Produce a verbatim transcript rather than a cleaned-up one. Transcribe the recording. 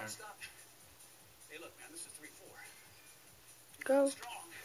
Hey, look, man, this is three four. Go. Strong.